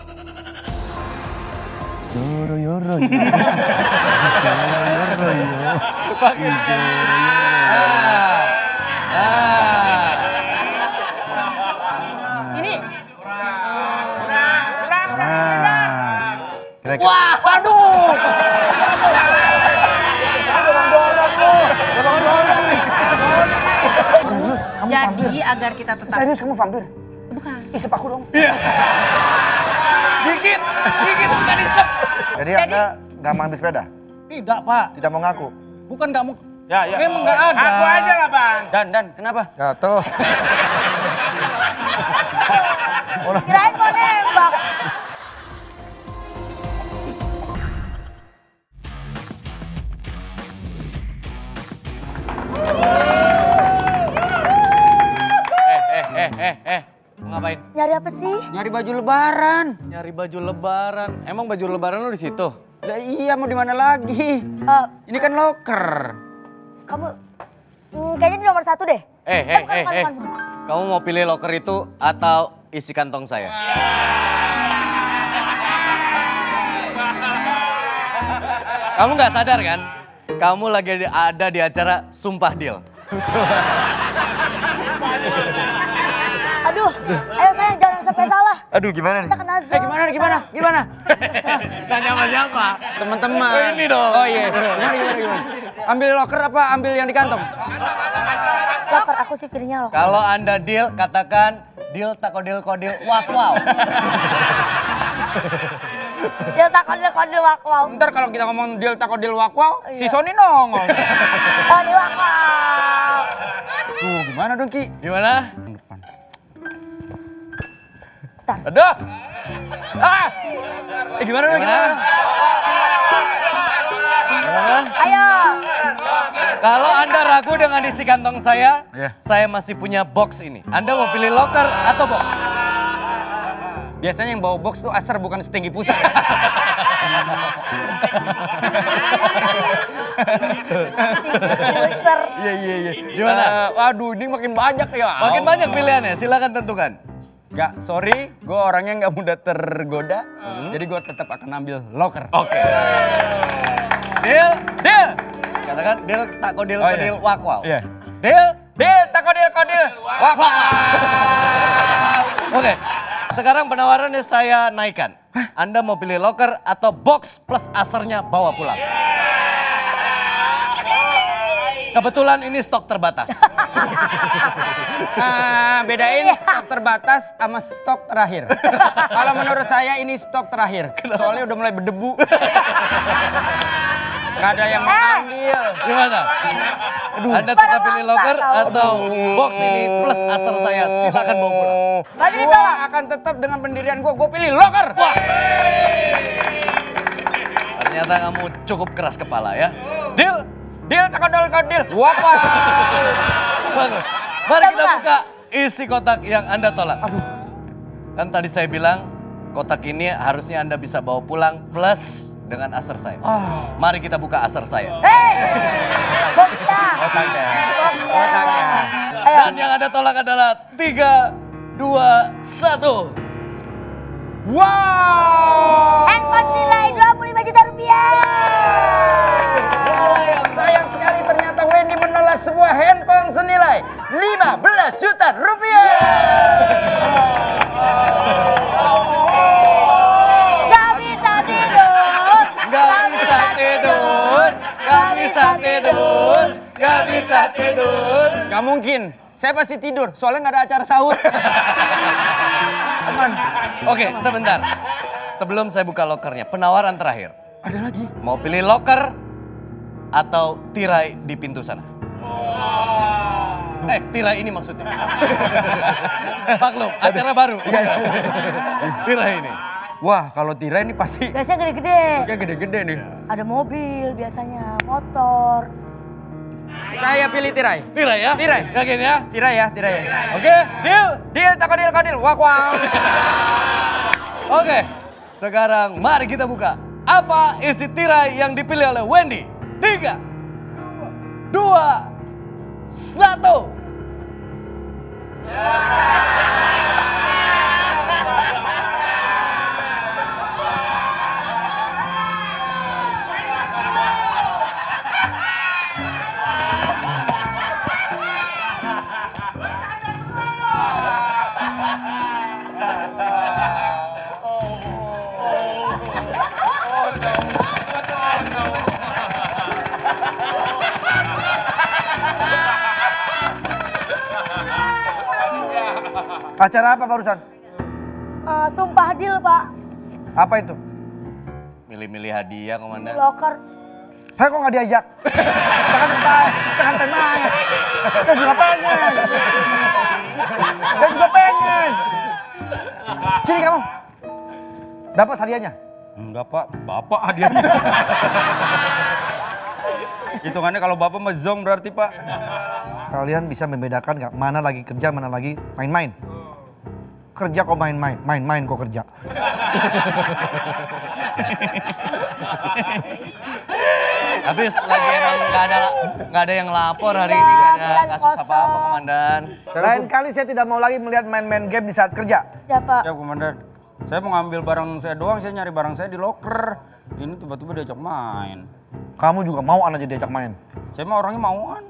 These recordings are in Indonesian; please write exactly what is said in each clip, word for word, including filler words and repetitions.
Yoro yoro. Yoro yoro. Pakai Ini. Nah. Wah, waduh. Jadi agar kita tetap. Serius kamu vampir? Bukan. Isep aku dong. Dikit, dikit bukan isep. Jadi Anda nggak mau ambil sepeda? Tidak, Pak. Tidak mau ngaku? Bukan nggak mau. Ya, ya. Memang nggak ada. Aku aja lah, Bang. Dan, dan, kenapa? Jatuh. Kirain mau nembak. Eh, eh, eh, eh, eh. Mau ngapain? Nyari apa sih? Nyari baju lebaran. Nyari baju lebaran. Emang baju lebaran lu di situ? Lah iya, mau di mana lagi? Eh, Ini kan loker. kamu hmm, kayaknya di nomor satu deh. Eh, eh, Bukan, eh, bukan, eh. bukan, bukan. Kamu mau pilih loker itu atau isi kantong saya? Kamu nggak sadar kan? Kamu lagi ada di acara Sumpah Deal. Aduh, ayo sayang jangan sampai salah. Aduh gimana nih? Kita kena Eh gimana nih, gimana? Gimana? Nanya sama siapa? Teman-teman. Oh, ini dong. Oh iya. Gimana, gimana, gimana? Ambil loker apa ambil yang di kantong? Loker, aku sih feelingnya loker. Kalau Anda deal, katakan deal tak kodil kodil wak wow. Dia tak kondil-kondil wakwau. Ntar kalau kita ngomong deal tako deal wakwau, si Iya. Sony nongol. Oh, di wakwau. Tuh gimana dong Ki? Gimana? Bentar. Aduh. Ah. Eh gimana dong Gimana? gimana? Gimana? Ayo. Kalau Anda ragu dengan isi kantong saya, Iya. saya masih punya box ini. Anda mau pilih locker atau box? Biasanya yang bawa box tuh asar bukan setinggi pusat. User. Iya iya iya. Gimana? Eh, waduh ini makin banyak ya. Makin banyak pilihannya, silakan tentukan. Gak, sorry, gue orangnya nggak mudah tergoda, jadi gue tetap akan ambil locker. Oke. Deal, deal. Katakan deal tak kodil Oh, iya. kodil wak wow. Iya. Deal. Deal, tak kodil kodil. Wah, wah. Oke. Sekarang penawarannya saya naikkan. Anda mau pilih locker atau box plus asernya bawa pulang? Kebetulan ini stok terbatas. Ah, bedain stok terbatas sama stok terakhir. Kalau menurut saya ini stok terakhir, soalnya udah mulai berdebu. Gak ada yang mengambil. Gimana? Anda tetap pilih locker atau box ini plus aser saya? Silakan bawa pulang. Maju Gue ditolak. akan tetap dengan pendirian gue, gue pilih locker. Wah. Ternyata kamu cukup keras kepala ya. Deal, deal, tak kodil kodil. Wah, wah. Bagus. Mari kita buka isi kotak yang Anda tolak. Kan tadi saya bilang kotak ini harusnya Anda bisa bawa pulang plus dengan aser saya. Mari kita buka aser saya. Hei. Boxnya. Kotaknya. Boxnya. Ayo. Dan yang Anda tolak adalah tiga, dua, satu. Wow. Handphone nilai dua puluh lima juta rupiah. Sayang sekali ternyata Wendy menolak sebuah handphone senilai lima belas juta rupiah. Gak bisa tidur. Gak bisa tidur, gak bisa tidur, gak bisa tidur. Gak mungkin, saya pasti tidur soalnya nggak ada acara sahur. Aman. Oke, sebentar. Sebelum saya buka lokernya, penawaran terakhir. Ada lagi. Mau pilih loker atau tirai di pintu sana? Eh, tirai ini maksudnya. Maklum, acara baru. Tirai ini. Wah, kalau tirai ini pasti Biasanya gede-gede. kayak gede-gede nih. Ada mobil biasanya, motor. Saya pilih tirai. Tirai ya? Tirai. Yakin ya? Tirai ya, tirai. Oke, deal. Deal, tak kodil kodil. Wah, wah. Oke, sekarang mari kita buka. Apa isi tirai yang dipilih oleh Wendy? Tiga, dua, satu. Acara apa barusan? Eh, sumpah deal, Pak. Apa itu? Milih-milih hadiah, Komandan. Loker. Saya kok nggak diajak? Jangan main, jangan main. Saya juga pengen. Saya juga pengen. Sini kamu. Dapat hadiahnya? Enggak Pak, Bapak hadiahnya. Hitungannya kalau Bapak mezong berarti Pak. Kalian bisa membedakan nggak mana lagi kerja, mana lagi main-main? Kerja kok main-main, main-main kok kerja. Habis lagi emang nggak ada nggak ada yang lapor hari ini, nggak ada bulan kasus apa-apa, kosong. Komandan. Lain kali saya tidak mau lagi melihat main-main game di saat kerja. Ya, Pak. Siap Komandan. Saya mau ngambil barang saya doang, saya nyari barang saya di loker. Ini tiba-tiba diajak main. Kamu juga mau aja diajak main. Saya mah orangnya mauan.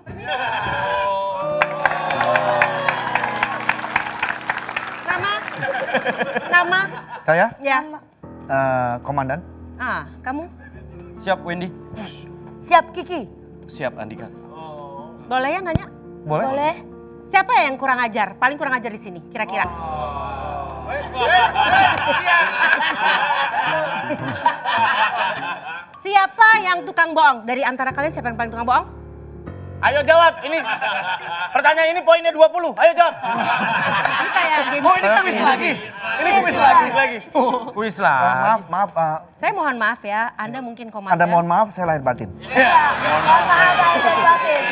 Nama? Nama? Saya, Ya. eh, komandan. Ah, kamu? Siap Wendy. Siap, Kiki. Siap, Andika. Boleh ya nanya? Boleh? Boleh. Siapa ya yang kurang ajar? Paling kurang ajar di sini, kira-kira. Siapa yang tukang bohong? Dari antara kalian siapa yang paling tukang bohong? Ayo jawab, ini pertanyaan ini poinnya dua puluh. Ayo jawab. Ini kayak game. Oh, ini kuis lagi. Ini kuis lagi. lagi. Kuis Eh, lah. maaf, maaf. eh, Saya mohon maaf ya, Anda mungkin komandan. Anda mohon maaf, saya lahir batin. Mohon maaf, Pak, dan batin.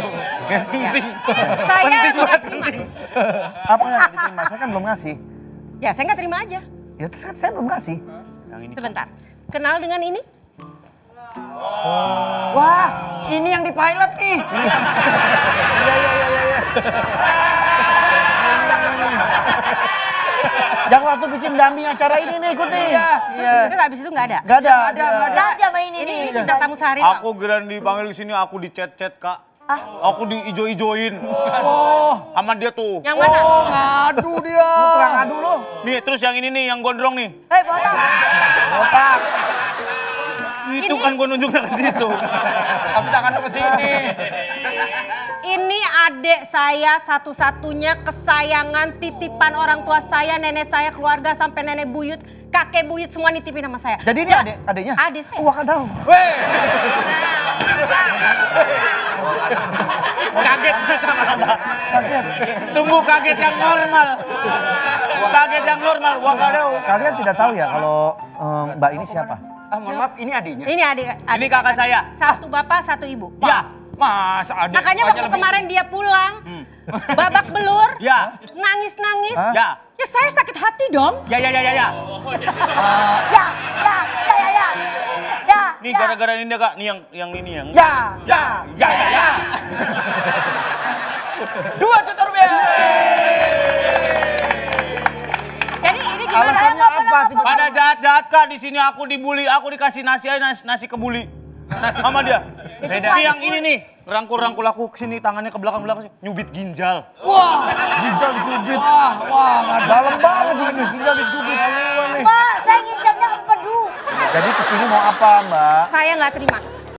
Saya nggak terima. Apa yang nggak diterima? Saya kan belum ngasih. Ya, saya nggak terima aja. Ya terus kan saya belum ngasih. Sebentar. Kenal dengan ini? Wah, ini yang di pilot nih. Yang waktu bikin dummy acara ini nih ikut nih. Iya. Terus habis itu nggak ada? Gak ada. Ada, nggak ada. Nggak aja main Ini ini. bintang tamu sehari Aku dong. geran dipanggil ke sini, aku di chat-chat Kak. Ah. Aku di ijo-ijoin. Oh, Sama dia tuh. Yang mana? oh ngadu dia. Tukang adu lo. Nih, terus yang ini nih, yang gondrong nih. Hei, botak. Botak. Itu kan gue nunjuknya ke situ. Tapi tangan lu ke sini. Ini adik saya satu-satunya kesayangan titipan orang tua saya, nenek saya, keluarga sampai nenek buyut, kakek buyut semua nitipin sama saya. Jadi ini Ja- adik, adiknya? Adik saya. Wah, kan tahu. Weh. Kaget sama Kaget. Sungguh kaget yang normal. Kaget yang normal, wah kadau. Kalian tidak tahu ya kalau eh, Mbak ini siapa? Ah, mohon maaf, ini adiknya. Ini adik, adik Ini kakak saya. Satu bapak, satu ibu. Ya. Masa adik Makanya aja waktu lebih- kemarin dia pulang, babak belur, Ya. nangis-nangis. Hah? Ya. Ya saya sakit hati dong. Ya, ya, ya, ya, ya. Ya, ya, ya, ya, ya. Ya, Nih ya. gara-gara ini Kak, nih yang yang ini yang. Ya, ya, Ya, ya, ya. Dua juta rupiah. Jadi ini gimana? Alasannya apa? Tiba- Pada jahat-jahat Kak, di sini aku dibully, aku dikasih nasi aja nasi, nasi kebuli. Nasi sama dia. Beda. Nih yang ini nih, rangkul-rangkul aku kesini, tangannya ke belakang-belakang sih, nyubit ginjal. Ginjal dicubit. Wah, wah ngadu. Dalam banget ini, ginjal dicubit. Pak, saya ngincarnya empedu. Jadi kesini mau apa Mbak? Saya nggak terima.